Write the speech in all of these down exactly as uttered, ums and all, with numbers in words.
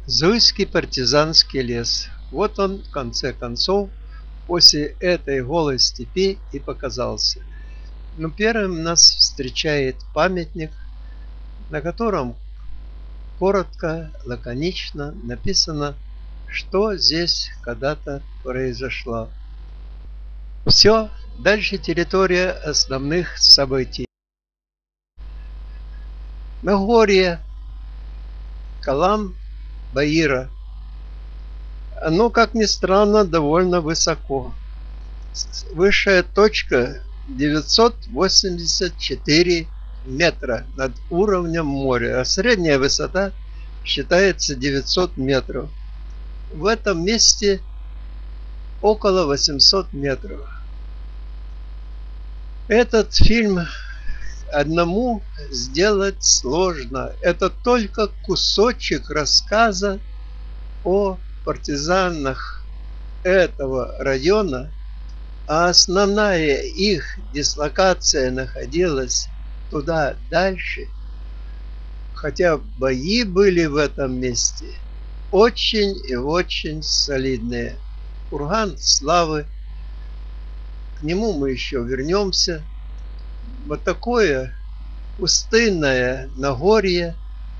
Зуйский партизанский лес. Вот он, в конце концов, после этой голой степи и показался. Но первым нас встречает памятник, на котором коротко, лаконично написано, что здесь когда-то произошло. Все, дальше территория основных событий. Нагорье Калам-Баира. Оно, как ни странно, довольно высоко. Высшая точка девятьсот восемьдесят четыре метра над уровнем моря, а средняя высота считается девятьсот метров. В этом месте около восемьсот метров. Этот фильм одному сделать сложно. Это только кусочек рассказа о партизанах этого района, а основная их дислокация находилась туда дальше, хотя бои были в этом месте очень и очень солидные. Курган славы, к нему мы еще вернемся. Вот такое пустынное Нагорье,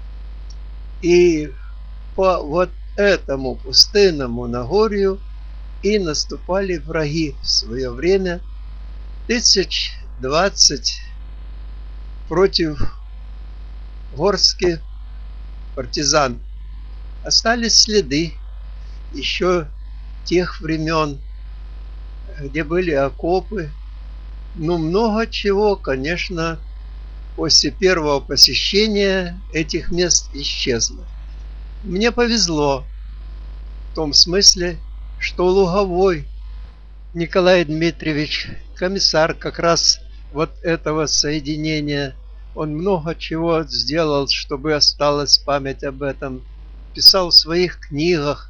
и по вот этому пустынному Нагорью и наступали враги в свое время, тысяч двадцать против горских партизан. Остались следы еще тех времен, где были окопы. Ну, много чего, конечно, после первого посещения этих мест исчезло. Мне повезло в том смысле, что Луговой Николай Дмитриевич, комиссар как раз вот этого соединения, он много чего сделал, чтобы осталась память об этом, писал в своих книгах,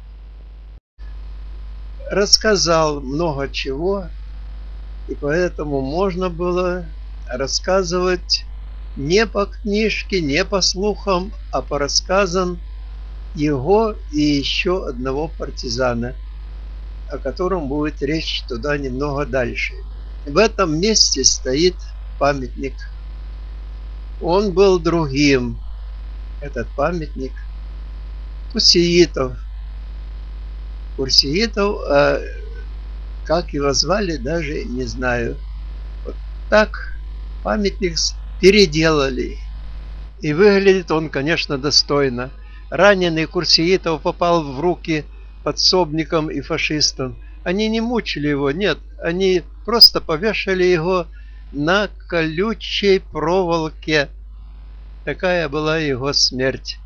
рассказал много чего, и поэтому можно было рассказывать не по книжке, не по слухам, а по рассказам его и еще одного партизана, о котором будет речь туда немного дальше. В этом месте стоит памятник. Он был другим, этот памятник, Курсиитов. Курсиитов, а как его звали, даже не знаю. Вот так памятник переделали. И выглядит он, конечно, достойно. Раненый Курсиитов попал в руки подсобникам и фашистам. Они не мучили его, нет, они просто повешали его на колючей проволоке. Такая была его смерть.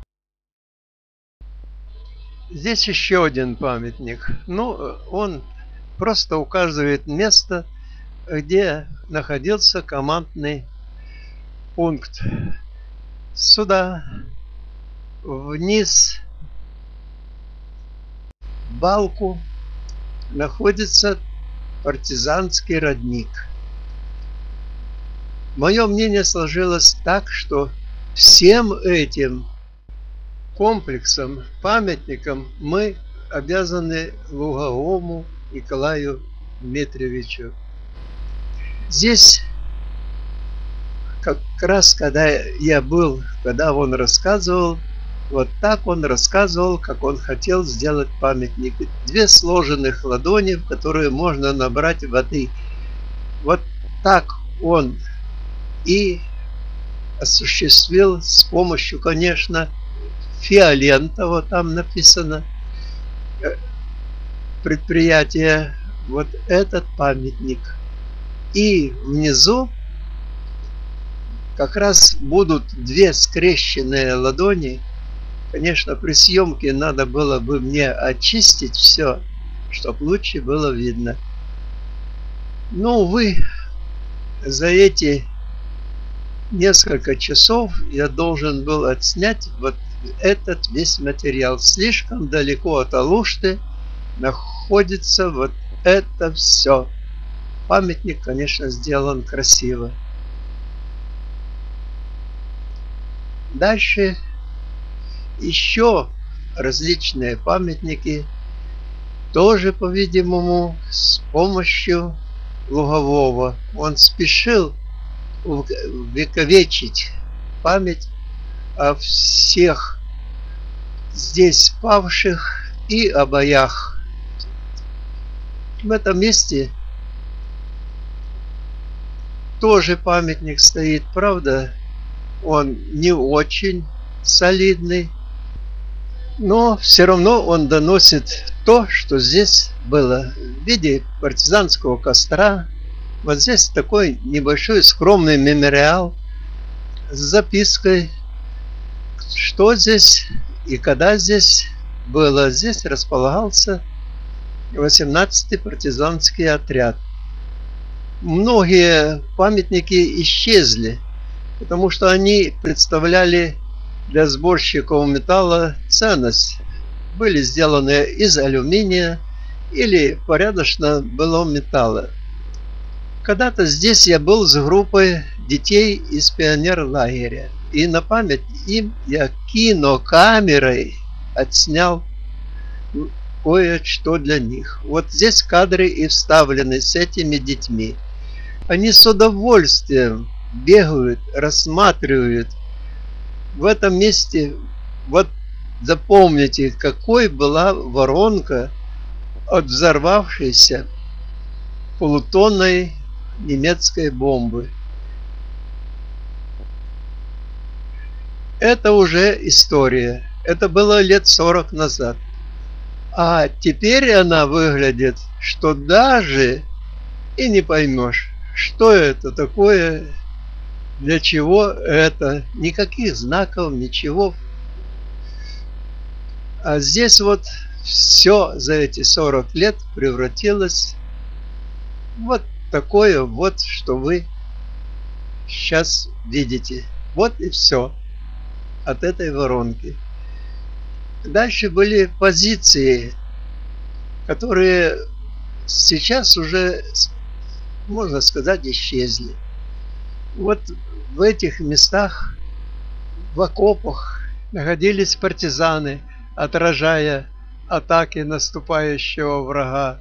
Здесь еще один памятник. Ну, он просто указывает место, где находился командный пункт. Сюда, вниз, в балку, находится партизанский родник. Мое мнение сложилось так, что всем этим комплексом, памятником мы обязаны Луговому Николаю Дмитриевичу. Здесь как раз, когда я был, когда он рассказывал, вот так он рассказывал, как он хотел сделать памятник. Две сложенных ладони, в которые можно набрать воды. Вот так он и осуществил с помощью, конечно, Фиолентова, там написано, предприятие, вот этот памятник. И внизу как раз будут две скрещенные ладони. Конечно, при съемке надо было бы мне очистить все, чтобы лучше было видно. Но, увы, за эти несколько часов я должен был отснять вот этот весь материал. Слишком далеко от Алушты находится вот это все. Памятник, конечно, сделан красиво. Дальше еще различные памятники, тоже, по-видимому, с помощью Лугового. Он спешил увековечить память о всех здесь павших и о боях. В этом месте тоже памятник стоит, правда, он не очень солидный, но все равно он доносит то, что здесь было в виде партизанского костра. Вот здесь такой небольшой скромный мемориал с запиской, что здесь и когда здесь было. Здесь располагался восемнадцатый партизанский отряд. Многие памятники исчезли, потому что они представляли для сборщиков металла ценность. Были сделаны из алюминия или порядочно было металла. Когда-то здесь я был с группой детей из пионерлагеря, и на память им я кинокамерой отснял кое-что для них. Вот здесь кадры и вставлены с этими детьми. Они с удовольствием бегают, рассматривают. В этом месте, вот запомните, какой была воронка от взорвавшейся полутонной немецкой бомбы. Это уже история. Это было лет сорок назад. А теперь она выглядит, что даже и не поймешь, что это такое, для чего это. Никаких знаков, ничего. А здесь вот все за эти сорок лет превратилось вот такое вот, что вы сейчас видите. Вот и все от этой воронки. Дальше были позиции, которые сейчас уже, можно сказать, исчезли. Вот в этих местах, в окопах, находились партизаны, отражая атаки наступающего врага.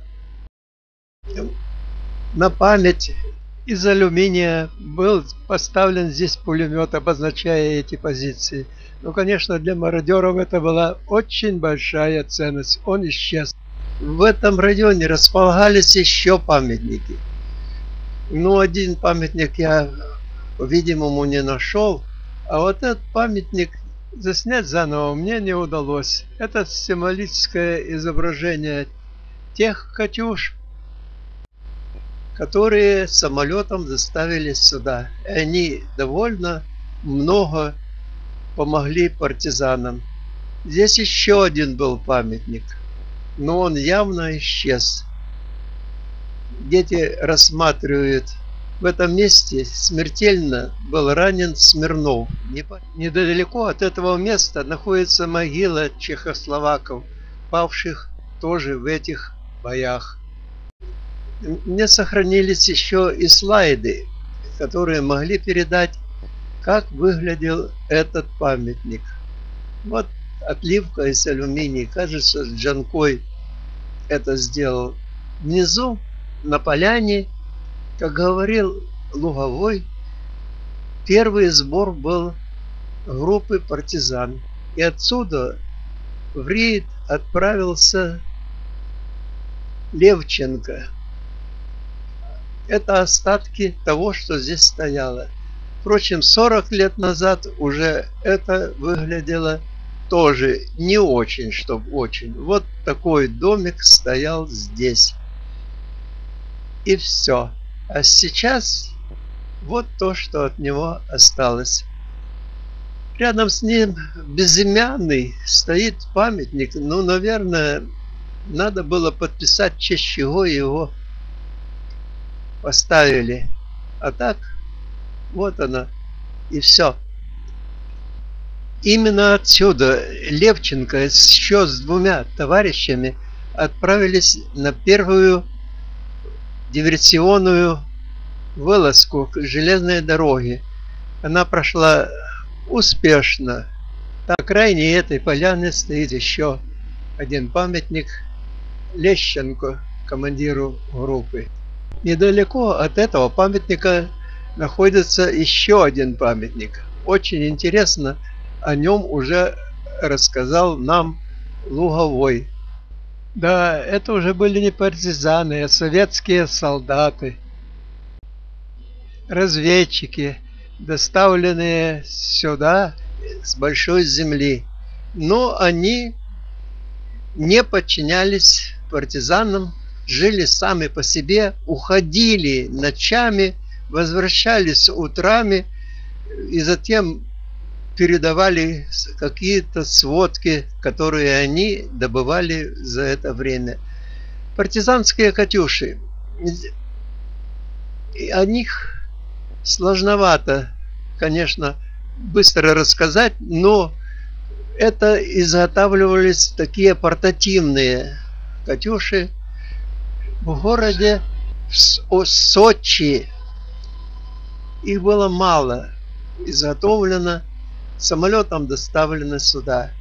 На память из алюминия был поставлен здесь пулемет, обозначая эти позиции. Ну, конечно, для мародеров это была очень большая ценность. Он исчез. В этом районе располагались еще памятники. Ну, один памятник я, по-видимому, не нашел. А вот этот памятник заснять заново мне не удалось. Это символическое изображение тех «Катюш», которые самолетом доставили сюда. И они довольно много помогли партизанам. Здесь еще один был памятник, но он явно исчез. Дети рассматривают. В этом месте смертельно был ранен Смирнов. Недалеко от этого места находится могила чехословаков, павших тоже в этих боях. Мне сохранились еще и слайды, которые могли передать, как выглядел этот памятник. Вот отливка из алюминия. Кажется, Джанкой это сделал. Внизу, на поляне, как говорил Луговой, первый сбор был группы партизан. И отсюда в рейд отправился Левченко. Это остатки того, что здесь стояло. Впрочем, сорок лет назад уже это выглядело тоже не очень, чтобы очень. Вот такой домик стоял здесь. И все. А сейчас вот то, что от него осталось. Рядом с ним безымянный стоит памятник. Ну, наверное, надо было подписать, в честь чего его поставили. А так, вот она. И все. Именно отсюда Левченко еще с двумя товарищами отправились на первую диверсионную вылазку к железной дороге. Она прошла успешно. На окраине этой поляны стоит еще один памятник Лещенко, командиру группы. Недалеко от этого памятника находится еще один памятник. Очень интересно, о нем уже рассказал нам Луговой. Да, это уже были не партизаны, а советские солдаты, разведчики, доставленные сюда с большой земли. Но они не подчинялись партизанам, жили сами по себе, уходили ночами, возвращались утрами и затем передавали какие-то сводки, которые они добывали за это время. Партизанские «Катюши», о них сложновато, конечно, быстро рассказать, но это изготавливались такие портативные «Катюши» в городе Сочи. Их было мало изготовлено, самолетом доставлено сюда.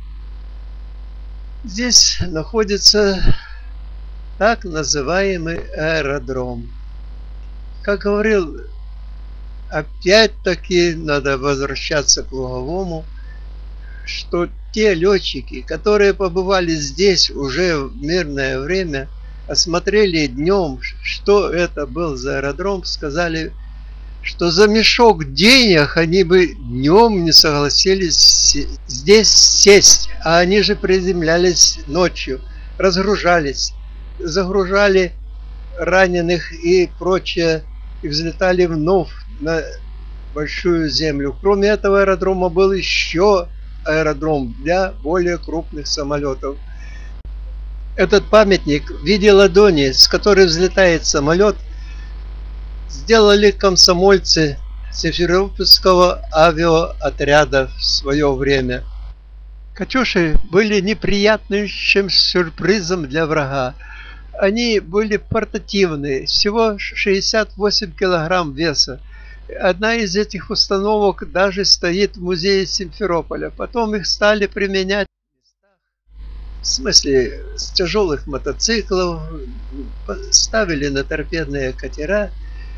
Здесь находится так называемый аэродром. Как говорил, опять-таки надо возвращаться к Луговому, что те летчики, которые побывали здесь уже в мирное время, осмотрели днем, что это был за аэродром, сказали, что за мешок денег они бы днем не согласились здесь сесть, а они же приземлялись ночью, разгружались, загружали раненых и прочее, и взлетали вновь на большую землю. Кроме этого аэродрома был еще аэродром для более крупных самолетов. Этот памятник в виде ладони, с которой взлетает самолет, сделали комсомольцы Симферопольского авиаотряда в свое время. «Катюши» были неприятнейшим сюрпризом для врага. Они были портативные, всего шестьдесят восемь килограмм веса. Одна из этих установок даже стоит в музее Симферополя. Потом их стали применять в смысле с тяжелых мотоциклов, ставили на торпедные катера.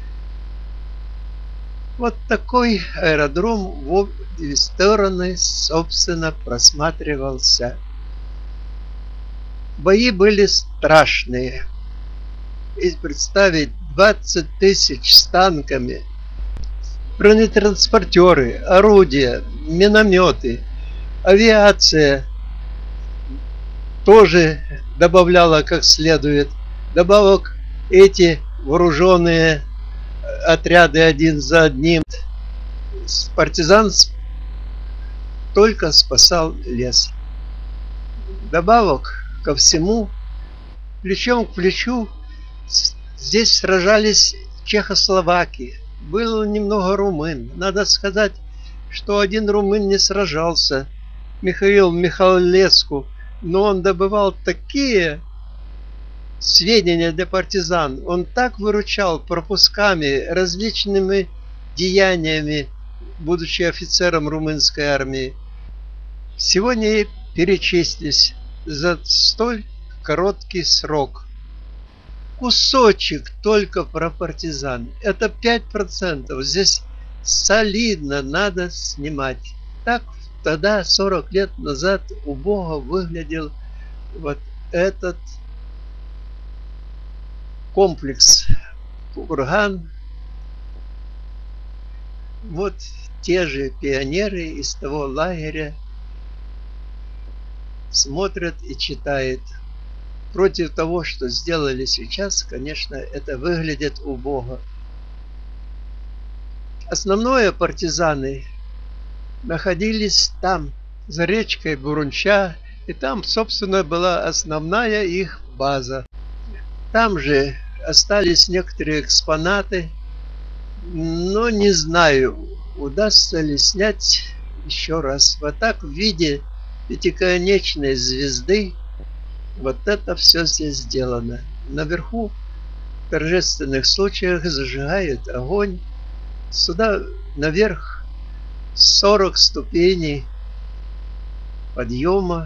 Вот такой аэродром в обе стороны, собственно, просматривался. Бои были страшные. И представить двадцать тысяч с танками, бронетранспортеры, орудия, минометы, авиация тоже добавляла как следует. Добавок эти вооруженные отряды один за одним. Партизан только спасал лес. Добавок ко всему, плечом к плечу здесь сражались чехословаки. Было немного румын. Надо сказать, что один румын не сражался, Михаил Михалеску, но он добывал такие сведения для партизан. Он так выручал пропусками, различными деяниями, будучи офицером румынской армии. Сегодня перечислись за столь короткий срок. Кусочек только про партизан. Это пять процентов. Здесь солидно надо снимать. Так тогда, сорок лет назад, убого выглядел вот этот комплекс Курган. Вот те же пионеры из того лагеря смотрят и читают. Против того, что сделали сейчас, конечно, это выглядит убого. Основное партизаны находились там, за речкой Бурунча, и там, собственно, была основная их база. Там же остались некоторые экспонаты, но не знаю, удастся ли снять еще раз. Вот так в виде пятиконечной звезды вот это все здесь сделано. Наверху в торжественных случаях зажигают огонь. Сюда наверх сорок ступеней. подъема.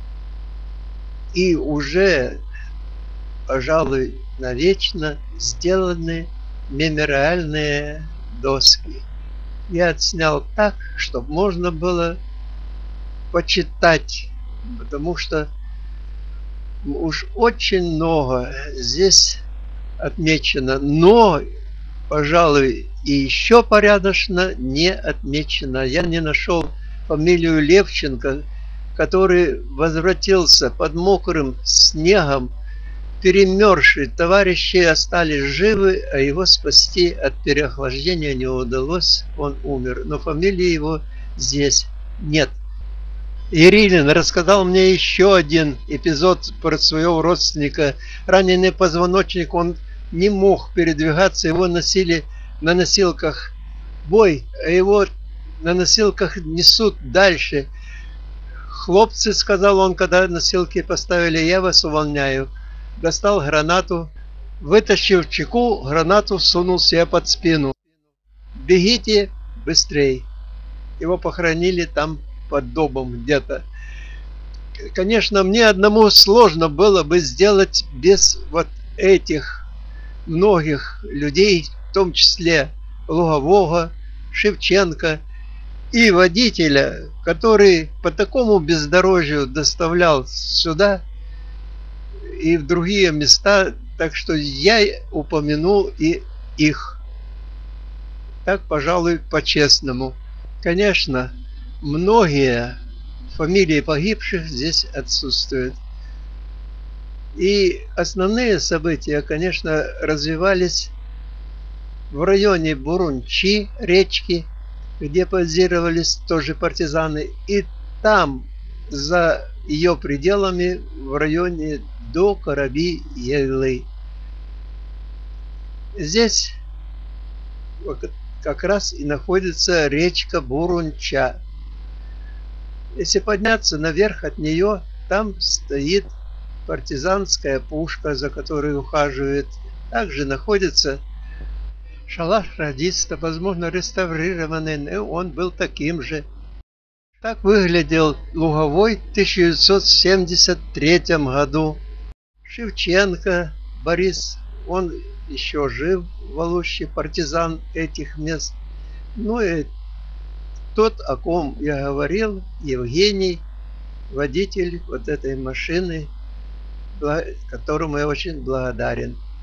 И уже, пожалуй, навечно сделаны мемориальные доски. Я отснял так, чтобы можно было почитать, потому что уж очень много здесь отмечено, но, пожалуй, и еще порядочно не отмечено. Я не нашел фамилию Левченко, который возвратился под мокрым снегом, перемерзший. Товарищи остались живы, а его спасти от переохлаждения не удалось. Он умер. Но фамилии его здесь нет. Ирилин рассказал мне еще один эпизод про своего родственника. Раненый позвоночник, он не мог передвигаться, его носили на носилках бой, а его на носилках несут дальше. Хлопцы, сказал он, когда носилки поставили, я вас увольняю. Достал гранату, вытащив чеку, гранату сунул себе под спину. Бегите быстрей. Его похоронили там под домом где-то. Конечно, мне одному сложно было бы сделать без вот этих многих людей, в том числе Лугового, Шевченко и водителя, который по такому бездорожью доставлял сюда и в другие места, так что я упомяну и их. Так, пожалуй, по-честному. Конечно, многие фамилии погибших здесь отсутствуют. И основные события, конечно, развивались в районе Бурунчи, речки, где базировались тоже партизаны, и там, за ее пределами, в районе до Караби-Ялы. Здесь как раз и находится речка Бурунча. Если подняться наверх от нее, там стоит партизанская пушка, за которой ухаживает. Также находится шалаш радиста, возможно, реставрированный, но он был таким же. Так выглядел Луговой в тысяча девятьсот семьдесят третьем году. Шевченко Борис, он еще жив в Алуще, партизан этих мест. Ну и тот, о ком я говорил, Евгений, водитель вот этой машины, которому я очень благодарен.